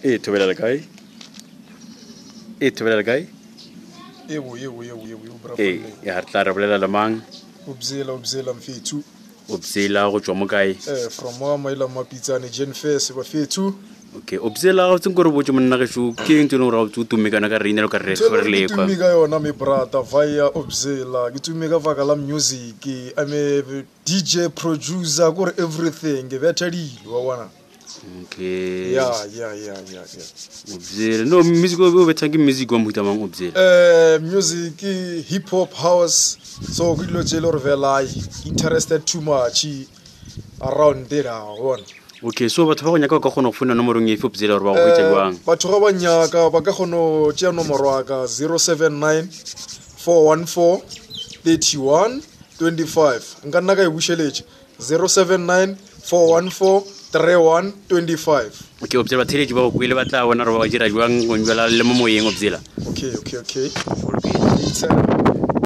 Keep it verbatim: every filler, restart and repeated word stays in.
Eh, thobela le kae? Eh, thobela le kae? Ewo ewo ewo ewo bra Eh, ya tla re bolela le mang? Obzela obzela mfethu. Obzela go tswa mo kae? Eh from wa maila mapitsane Jen Face ba fethu. Okay, Obzela go tseng go re botse monna ge sho ke eng tseno ra go tumi kana ka re inelo ka re re le kwa. Tumi ka yona me brata via Obzela ke tumi ka vaka la music I'm a D J producer go everything ke betadile wa wana. Okay. Yeah yeah yeah yeah yeah. Obzela no music o betsa ke music wa mohuta mang Obzela? Eh music hip hop house so go lo tselo re vela interested too much around there one. Okay, so batho ba go nyaka ka gona go fona nomorong e Obzela re ba go itse jwang? Batho ga ba nyaka ba ka gono tšea nomoro wa ka zero seven nine four one four three one two five nka nna ka e bušeletše zero seven nine four one four three one two five. Okay, Obzela ba theletše ba go kwele ba tla bona re ba dira jwang go njwela le mo moyeng Obzela. Okay okay okay.